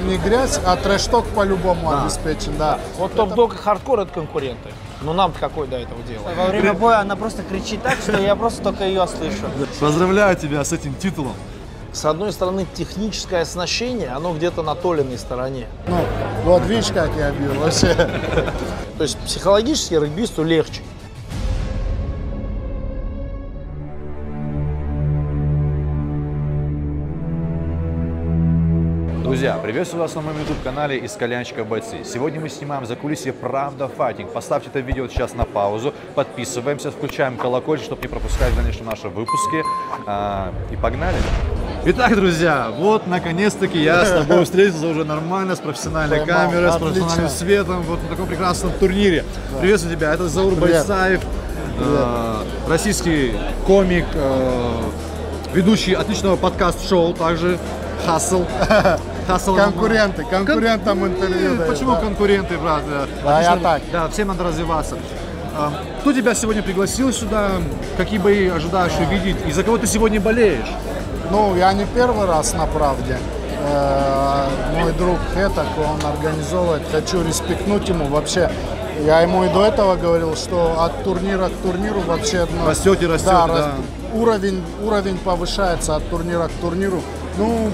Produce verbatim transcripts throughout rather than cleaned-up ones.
не грязь, а трэш-ток по-любому Да. обеспечен, да. Вот топ-дог и хардкор — это конкуренты. Но нам какое до этого дело? Во время боя она просто кричит так, что я просто только ее слышу. Поздравляю тебя с этим титулом. С одной стороны, техническое оснащение, оно где-то на Толиной стороне. Ну, вот видишь, как я бил вообще. То есть психологически регбисту легче. Друзья, приветствую вас на моем YouTube-канале из Кальянчика Бойцы. Сегодня мы снимаем закулисье Правда Файтинг. Поставьте это видео сейчас на паузу, подписываемся, включаем колокольчик, чтобы не пропускать дальнейшие наши выпуски. А, и погнали! Итак, друзья, вот наконец-таки я с тобой встретился уже нормально, с профессиональной Поймал, камерой, с отлично. профессиональным светом, вот на таком прекрасном турнире. Да. Приветствую тебя, это Заур Привет. Байсаев, э, российский комик, э, ведущий отличного подкаст-шоу, также Хасл. Конкуренты, конкурентам интервью. дают, Почему да. конкуренты, брат? Да, я так. Да, всем надо развиваться. А, Кто тебя сегодня пригласил сюда? Какие бои ожидаешь увидеть? И за кого ты сегодня болеешь? Ну, я не первый раз на «Правде». Э, Мой друг Хетак, он организовывает. Хочу респектнуть ему. Вообще, я ему и до этого говорил, что от турнира к турниру вообще... ну, Растете, растете, да, да. рас- Уровень, уровень повышается от турнира к турниру. Ну,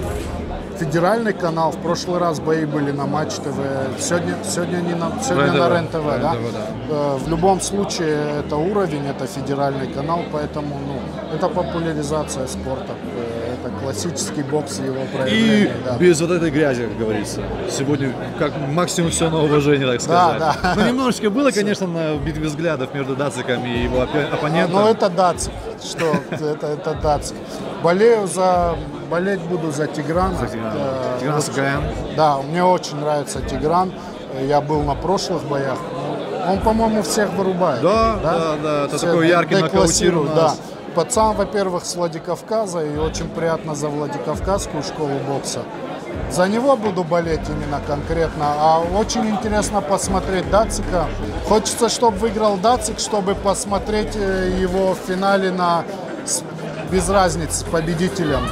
федеральный канал, в прошлый раз бои были на Матч ТВ, сегодня, сегодня, не на, сегодня РЕН-ТВ, на РЕН-ТВ, да? РЕН-ТВ, да. Э, В любом случае это уровень, это федеральный канал, поэтому ну, это популяризация спорта, э, это классический бокс и его И проявление. да. без вот этой грязи, как говорится. Сегодня как максимум все на уважение, так сказать. Да, да. Ну, немножечко было, конечно, на битве взглядов между Дациком и его оппо- оппонентом. Ну это Дацик, что это, это Дацик. Болею за, болеть буду за Тиграна. За Тиграна. Э, Тигран вот, Сагаян. Да, мне очень нравится Тигран. Я был на прошлых боях. Он, по-моему, всех вырубает. Да, да, да, это Все такой яркий деклассирует, нокаутир у да. нас. Пацан, во-первых, с Владикавказа, и очень приятно за Владикавказскую школу бокса. За него буду болеть именно конкретно, а очень интересно посмотреть Дацика. Хочется, чтобы выиграл Дацик, чтобы посмотреть э, его в финале на с- без разницы с победителем.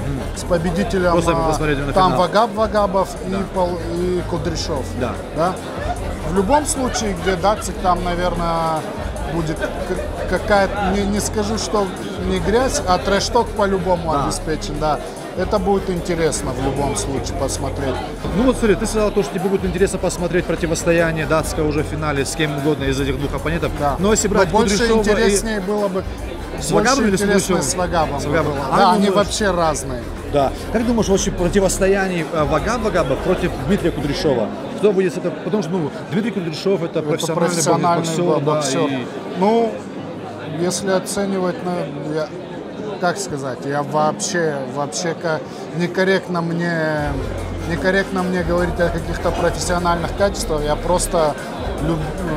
С победителем Просто а, посмотреть на там финал. Вагаб Вагабов Да. и, Пол- и Кудряшов. Да. Да? В любом случае, где Дацик, там, наверное, будет к- какая-то, не, не скажу, что не грязь, а трэш-ток по-любому Да. обеспечен, да. Это будет интересно в любом случае посмотреть. Ну вот смотри, ты сказал то, что тебе будет интересно посмотреть противостояние датского уже в финале с кем угодно из этих двух оппонентов. Да. Но если брать Но больше Кудряшова и- интереснее было бы С больше Вагабом или с интересно Кудряшовым? с Вагабом. С Вагабом. было. А Да, ну, они ну, вообще разные. Да. Как думаешь, вообще противостояние э, Вагаб Вагаба против Дмитрия Кудряшова? Кто будет это? Потому что ну, Дмитрий Кудряшов это Это профессиональный, профессиональный боксер, да, боксер. и- Ну, если оценивать, на, я, как сказать, я вообще, вообще ка- некорректно мне, некорректно мне говорить о каких-то профессиональных качествах. Я просто люб-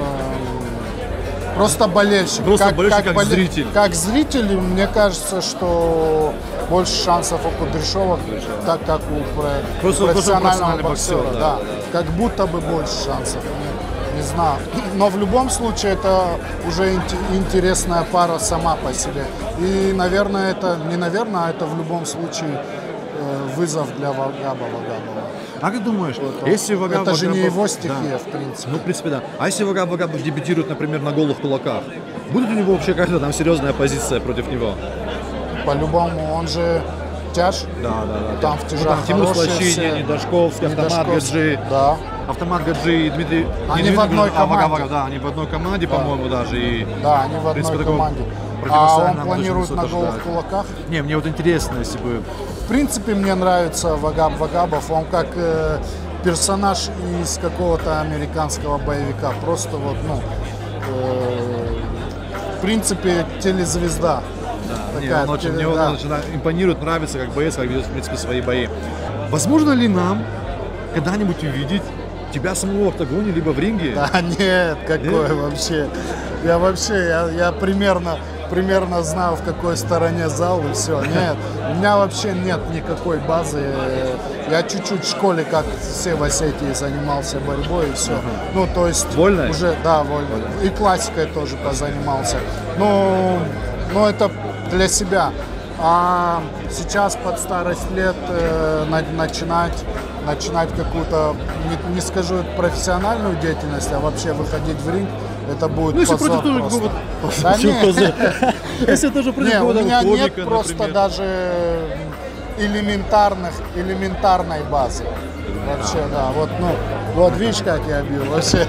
э, просто болельщик. Просто болельщик, как боле- зритель. Как зритель, мне кажется, что больше шансов у Кудряшова, так как у про- Просто- просто профессионального профессиональный боксера. боксер, да. да. Как будто бы больше шансов. Не, не знаю. Но в любом случае это уже инте- интересная пара сама по себе. И, наверное, это, не наверное, а это в любом случае э, вызов для Вагаба Вагабова. А как думаешь, если Вагаб Это же не Вагабов- его стихия, Да. в принципе. Ну, в принципе, да. А если Вагаб Вагабов дебютирует, например, на голых кулаках, будет у него вообще какая-то там серьезная позиция против него? По-любому, он же тяж. Да, да, да. Там в Ну, тяжах там Тимур хорошие Слащини, все. Недашковский, Автомат Недашковский. Гаджи. Да. Автомат Гаджи и Дмитрий... не Они Дмитрий, в одной а Вагаб команде. Вагабов, да, они в одной команде, по-моему, даже. И, Да, они в одной принципе, такого команде. А противостояния он нам планирует очень на высоко голых ждать. кулаках. Не, мне вот интересно, если бы... В принципе, мне нравится Вагаб Вагабов. Он как э, персонаж из какого-то американского боевика. Просто вот, ну, э, в принципе, телезвезда. Не, Такая, он очень, теле- мне он да. очень импонирует, нравится как боец, как ведет, в принципе, свои бои. Возможно ли нам когда-нибудь увидеть тебя самого в октагоне, либо в ринге? Да нет, какое Нет? вообще. Я вообще, я, я примерно, примерно знаю, в какой стороне зал, и все. Нет, у меня вообще нет никакой базы. Я чуть-чуть в школе, как все в Осетии, занимался борьбой, и все. Ну, то есть... Вольной? Уже, да, вольно. И классикой тоже позанимался. Ну, ну, это для себя. А сейчас под старость лет э, на- начинать начинать какую-то, не, не скажу профессиональную деятельность, а вообще выходить в ринг, это будет Ну, если позор против просто. тоже Да Почему нет. позор? Если тоже против Не, у какого-то меня нет комика, просто например. даже элементарных, элементарной базы. Вообще, да. Вот, ну, вот видишь, как я бил вообще.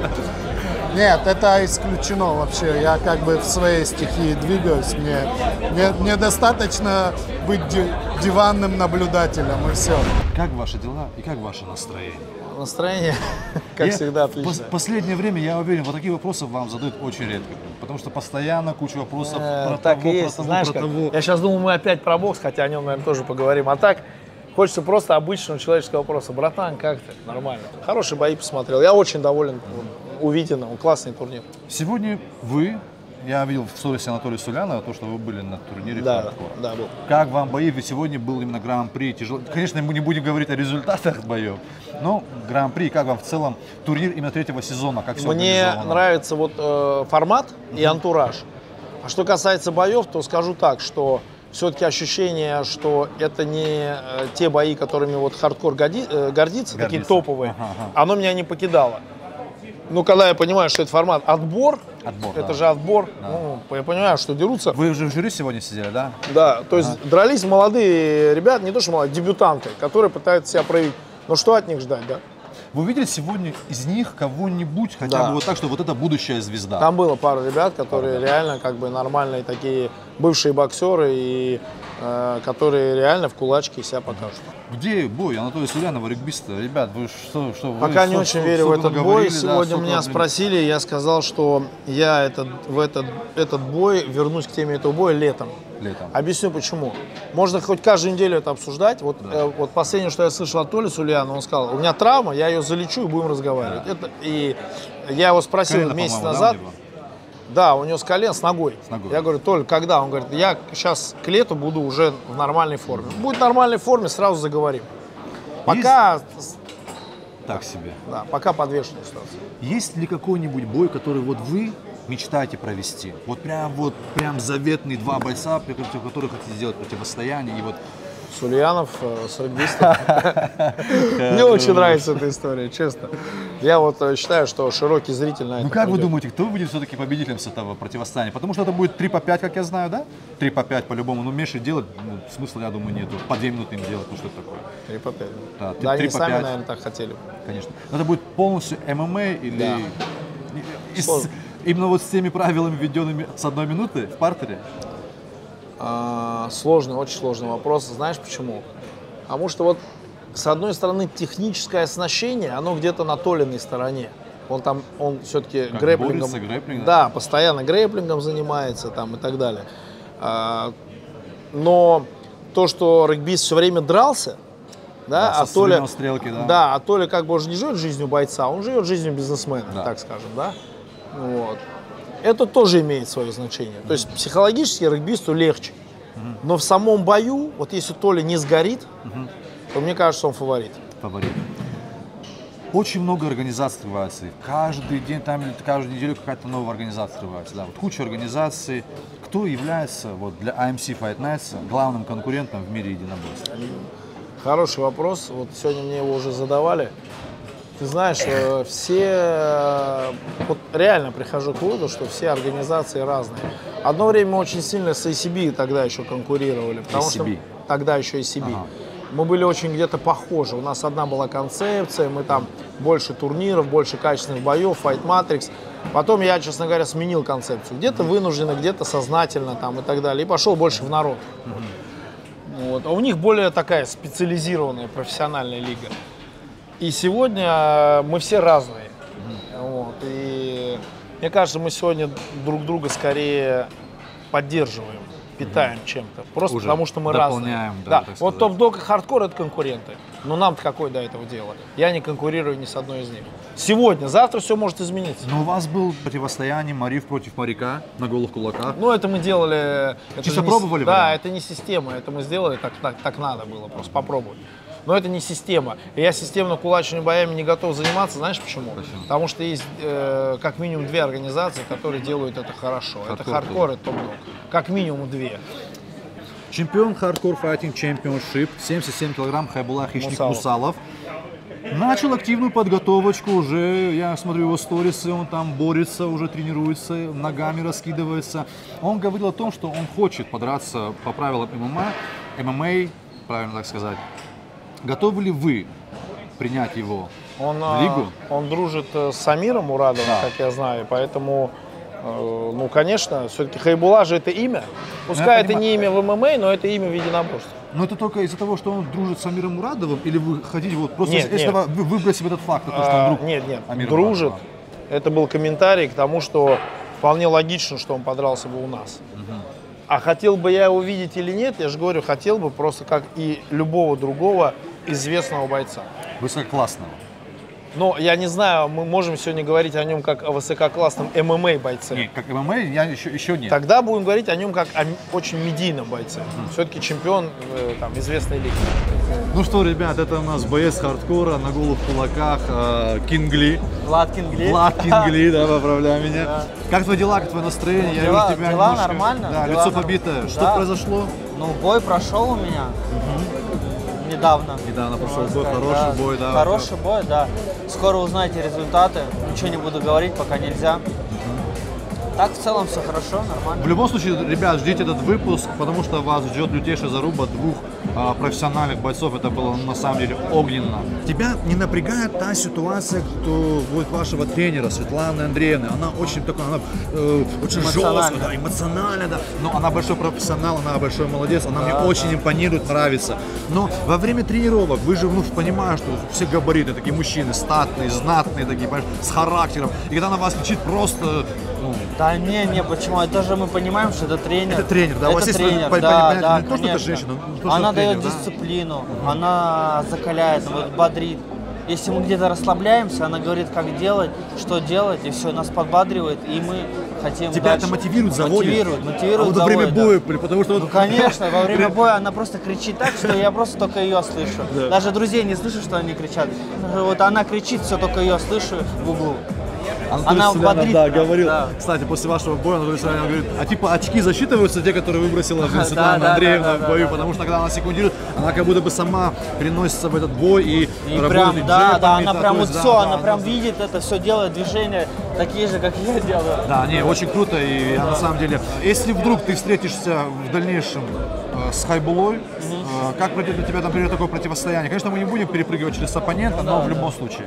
Нет, это исключено вообще. Я как бы в своей стихии двигаюсь. Мне, мне, мне достаточно быть ди- диванным наблюдателем и все. Как ваши дела и как ваше настроение? Настроение, как Я- всегда, В отлично. пос- последнее время, я уверен, вот такие вопросы вам задают очень редко. Потому что постоянно куча вопросов Э, про так того, и про есть, того, знаешь про как? того. Я сейчас думаю, мы опять про бокс, хотя о нем, наверное, тоже поговорим. А так, хочется просто обычного человеческого вопроса. Братан, как ты? Нормально. Хорошие бои посмотрел. Я очень доволен увиденным. Классный турнир. Сегодня вы, я видел в сторисе Анатолия Сулянова, то, что вы были на турнире Да, «Хардкор». да, был. Как вам бои? Ведь сегодня был именно гран-при. Тяжело. Конечно, мы не будем говорить о результатах боев, но гран-при, как вам в целом турнир именно третьего сезона? Как все Мне организовано? нравится вот э, формат и антураж. А что касается боев, то скажу так, что все-таки ощущение, что это не э, те бои, которыми вот хардкор годи- э, гордится, такие Гордится. топовые, Ага, ага. оно меня не покидало. Ну, когда я понимаю, что это формат отбор, Отбор, это да. же отбор, ну, я понимаю, что дерутся. Вы уже в жюри сегодня сидели, да? Да, то есть дрались молодые ребята, не то что молодые, дебютанты, которые пытаются себя проявить. Но что от них ждать, да? Вы видели сегодня из них кого-нибудь, хотя Да. бы вот так, что вот это будущая звезда? Там было пару ребят, которые реально как бы нормальные такие бывшие боксеры и э, которые реально в кулачке себя покажут. Где бой Анатолия Сулянова, регбиста? Ребят, вы что, что вы Пока не что- очень что- верю в столько этот наговорили, бой. да, Сегодня столько, меня блин. спросили, я сказал, что я этот, в этот, этот бой вернусь к теме этого боя летом. Летом. Объясню почему. Можно хоть каждую неделю это обсуждать. Вот, э, вот последнее, что я слышал от Толи Сулянова, он сказал, у меня травма, я ее залечу и будем разговаривать. Это, и я его спросил Колено, месяц по-моему, да, назад. у него? Да, у него с колен, с ногой. С ногой. Я говорю, Толь, когда? Он говорит, я сейчас к лету буду уже в нормальной форме. Будет в нормальной форме, сразу заговорим. Пока, Так себе. да, пока подвешенная ситуация. Есть ли какой-нибудь бой, который вот вы мечтаете провести? Вот прям вот прям заветные два бойца, против которых хотите сделать противостояние, и вот Сулянов э, с регбистом. Мне очень нравится эта история, честно. Я вот э, считаю, что широкий зритель на это ну как вы пойдет. думаете, кто будет все-таки победителем с этого противостояния? Потому что это будет три по пять, как я знаю, да? три по пять по-любому. Ну, меньше делать, ну, смысла, я думаю, нету. По две минуты им делать, ну что это такое? Три по пять. Да, Да, три они по сами, пять. наверное, так хотели. Конечно. Но это будет полностью ММА или... Да. и- и с- Сложно. именно вот с теми правилами, введенными с одной минуты в партере? А, Сложный, очень сложный вопрос. Знаешь почему? Потому что вот с одной стороны техническое оснащение, оно где-то на Толиной стороне. Он там, он все-таки Как грэпплингом, борется, грэпплинг, да, постоянно грэпплингом занимается там и так далее. А, но то, что регбист все время дрался, да, Да, а со Толя, стрельной стрелки, да. да, а Толя как бы уже не живет жизнью бойца, он живет жизнью бизнесмена, Да. так скажем, да. Вот. Это тоже имеет свое значение. То есть психологически регбисту легче. Но в самом бою, вот если Толя не сгорит, то мне кажется, он фаворит. Фаворит. Очень много организаций открывается. Каждый день, там, или каждую неделю какая-то новая организация открывается. Да. Вот куча организаций. Кто является вот, для эй эм си Fight Nights главным конкурентом в мире единоборств? Хороший вопрос. Вот сегодня мне его уже задавали. Ты знаешь, э, все, э, вот реально прихожу к выводу, что все организации разные. Одно время мы очень сильно с эй си би тогда еще конкурировали. Потому эй си би? что тогда еще эй си би. Ага. Мы были очень где-то похожи. У нас одна была концепция, мы там больше турниров, больше качественных боев, Fight Matrix. Потом я, честно говоря, сменил концепцию. Где-то вынужденно, где-то сознательно там и так далее. И пошел больше в народ. Вот. А у них более такая специализированная профессиональная лига. И сегодня мы все разные. Вот. И мне кажется, мы сегодня друг друга скорее поддерживаем, питаем чем-то. Просто Уже потому, что мы дополняем, разные. да, так вот сказать. топ-дог и хардкор — это конкуренты. Но нам-то какое до этого дело? Я не конкурирую ни с одной из них. Сегодня, завтра все может измениться. Но у вас было противостояние Марив против Моряка на голых кулаках. Ну, это мы делали... Это Чисто же не пробовали с- Да, вариант? это не система, это мы сделали, так, так, так надо было просто попробовать. Но это не система. И я системно кулачными боями не готов заниматься, знаешь почему? Почему? Потому что есть э, как минимум две организации, которые делают это хорошо. Это Хардкор хардкор и топ-дог. Как минимум две. Чемпион Hardcore Fighting Championship, семьдесят семь килограмм Хайбулла Хищник Мусалов. Мусалов. Начал активную подготовочку уже, я смотрю его сторисы, он там борется, уже тренируется, ногами раскидывается. Он говорил о том, что он хочет подраться по правилам ММА, ММА, правильно так сказать. Готовы ли вы принять его Он, в лигу? Он дружит с Самиром Мурадовым, Да. как я знаю, поэтому, э, ну, конечно, все-таки Хайбула же это имя. Пускай это понимаю. не имя в ММА, но это имя в единоборстве. Но это только из-за того, что он дружит с Амиром Мурадовым, или вы хотите вот просто Нет, если нет. вы выбросим этот факт, то, что он А, друг нет, нет, Амира дружит. Мурадова? Это был комментарий к тому, что вполне логично, что он подрался бы у нас. А хотел бы я его видеть или нет, я же говорю, хотел бы просто как и любого другого известного бойца. Высококлассного. Но я не знаю, мы можем сегодня говорить о нем как о высококлассном ММА бойце. Нет, как ММА я еще, еще нет. Тогда будем говорить о нем как о м- очень медийном бойце. Все-таки чемпион э, там, известной лиги. Ну что, ребят, это у нас боец хардкора на голых кулаках, э, Кингли. Влад Кингли. Влад Кингли, да, поправляй меня. Как твои дела, как твое настроение? Я Дела- вижу тебя дела немножко- нормально, Да, дела лицо норм- побитое. Что Да. произошло? Ну, бой прошел у меня. Недавно. Недавно прошел Можно бой, сказать, хороший да. бой, да. Хороший бой, да. Скоро узнаете результаты. Ничего не буду говорить, пока нельзя. Так, в целом все хорошо, нормально. В любом случае, ребят, ждите этот выпуск, потому что вас ждет лютейшая заруба двух а, профессиональных бойцов. Это было на самом деле огненно. Тебя не напрягает та ситуация, кто будет вашего тренера, Светланы Андреевны. Она очень такая, она э, очень Эмоциональная. жесткая, да, эмоциональная, да. Но она большой профессионал, она большой молодец, она мне очень импонирует, нравится. Но во время тренировок вы же ну, понимаете, что все габариты, такие мужчины, статные, знатные, такие, понимаешь, с характером. И когда она вас лечит просто, ну, Да не, не, почему? Это же мы понимаем, что это тренер. Это тренер, да? У вас Это есть тренер, по- да, понятие, да, не то, что это конечно. женщина, но то, что Она это тренер, дает да? дисциплину, она закаляет, вот, бодрит. Если мы где-то расслабляемся, она говорит, как делать, что делать, и все, нас подбадривает, и мы хотим Тебя дальше. это мотивирует, заводит? Мотивирует, мотивирует, А вот во время заводит, да. боя, потому что... Ну, вот- конечно, во время боя она просто кричит так, что я просто только ее слышу. Даже друзей не слышу, что они кричат. Вот она кричит, все, только ее слышу в углу. Анатолий Она Селянов, бодрит да, прям, говорил, да. кстати, после вашего боя Анатолий Селянов говорит, а типа очки засчитываются те, которые выбросила Да, Светлана да, Андреевна да, в да, бою, да, потому что когда она секундирует, она как будто бы сама переносится в этот бой и, И работает прям, и да, да, джебами, она да, прям то вот есть, все, да, она да, прям видит это, все делает движения такие же, как я делаю. Да, не, очень круто, и я на самом деле, если вдруг ты встретишься в дальнейшем э, с Хайбулой, э, как пройдет для тебя, например, такое противостояние? Конечно, мы не будем перепрыгивать через оппонента, но в любом случае.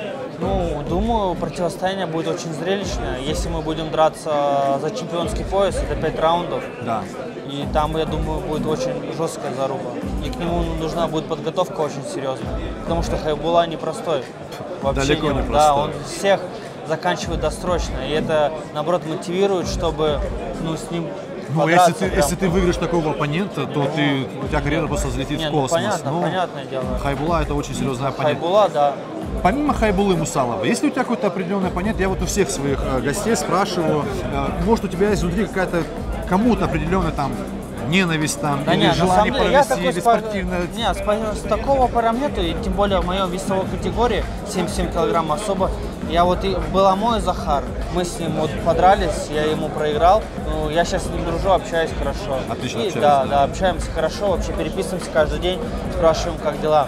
Ну, думаю, противостояние будет очень зрелищное. Если мы будем драться за чемпионский пояс, это пять раундов. Да. И там, я думаю, будет очень жесткая заруба. И к нему нужна будет подготовка очень серьезная. Потому что Хайбула непростой. Вообще Далеко не Да, простой. он всех заканчивает досрочно. И это, наоборот, мотивирует, чтобы ну, с ним Ну, если подраться ты, прям. если ты выиграешь такого оппонента, то ты, у тебя карьера просто взлетит Не, в ну, космос. понятно, Ну, понятное дело. Хайбула это очень серьезный оппонент. Хайбула, да. Помимо Хайбулы Мусалова, есть ли у тебя какой-то определенный оппонент? Я вот у всех своих э, гостей спрашиваю, э, может у тебя есть внутри какая-то кому-то определенная там ненависть там, Да или нет, на самом желание деле, я провести, такой или спор... спортивное... Нет, спор- с такого прям нету, и тем более в моей весовой категории семьдесят семь килограмм особо. Я вот и был мой Захар, мы с ним вот подрались, я ему проиграл, ну, я сейчас с ним дружу, общаюсь хорошо. Отлично И, общаетесь, да, да. да, общаемся хорошо, вообще переписываемся каждый день, спрашиваем, как дела.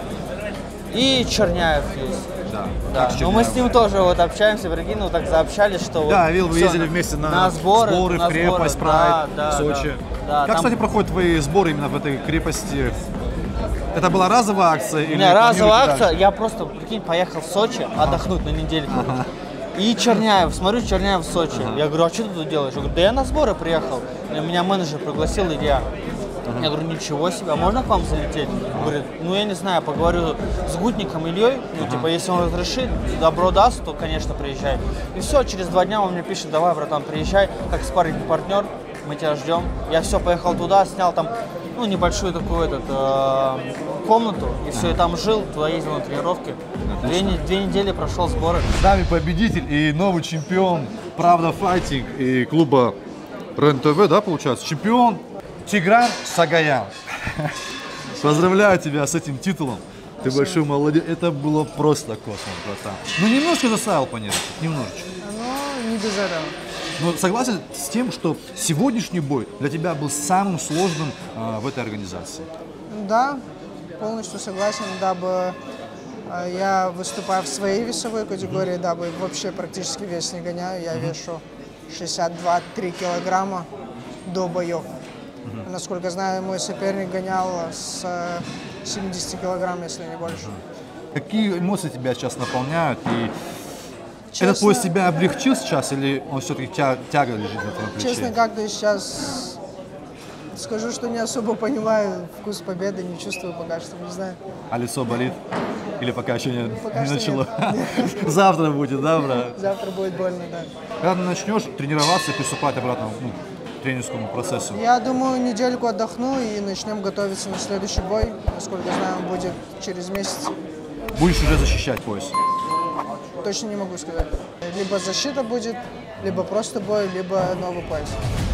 И Черняев есть. Да, Да, как но мы Черняев? с ним тоже вот общаемся, прикинь, ну так заобщались, что вот... Да, видел, вы всё, ездили вместе на, на сборы, в на крепость, сборы, Прайд, да, в да, Сочи. да. Да, как, там- кстати, проходят твои сборы именно в этой крепости? Это была разовая акция? Или Не, разовая планируете акция, дальше? я просто, прикинь, поехал в Сочи отдохнуть на недельку. И Черняев, смотрю, Черняев в Сочи. Я говорю, а что ты тут делаешь? Я говорю, да я на сборы приехал. И меня менеджер пригласил, Илья. Я говорю, ничего себе, а можно к вам залететь? Говорит, ну я не знаю, поговорю с Гутником Ильей, ну типа, если он разрешит, добро даст, то, конечно, приезжай. И все, через два дня он мне пишет, давай, братан, приезжай, как спарринг партнер, мы тебя ждем. Я все, поехал туда, снял там, ну, небольшую такую этот, э, комнату, и все, и там жил, туда ездил на тренировки. Две, не- две недели прошел сборы. С нами победитель и новый чемпион Правда Файтинг и клуба РЕН-ТВ, да, получается? Чемпион Тигран Сагаян. Поздравляю тебя с этим титулом. Ты большой молодец. Это было просто космос, братан. Ну, немножко заставил понервничать, немножечко. Ну, не без этого. Но согласен с тем, что сегодняшний бой для тебя был самым сложным а, в этой организации? Да, полностью согласен, дабы А Я выступаю в своей весовой категории, дабы вообще практически вес не гоняю. Я вешу шестьдесят два — три килограмма до боев. Насколько знаю, мой соперник гонял с э, семидесяти килограмм, если не больше. Какие эмоции тебя сейчас наполняют? И Честно- этот поезд тебя облегчил сейчас или он все-таки тя- тяга лежит на твоем плече? Честно, как-то сейчас скажу, что не особо понимаю вкус победы, не чувствую пока что, не знаю. А лицо болит? Или пока еще не, Пока не что начало? нет. Завтра будет, да, брат? Завтра будет больно, да. Когда ты начнешь тренироваться и приступать обратно ну, к тренерскому процессу? Я думаю, недельку отдохну и начнем готовиться на следующий бой. Насколько знаю, он будет через месяц. Будешь уже защищать пояс? Точно не могу сказать. Либо защита будет, либо просто бой, либо новый пояс.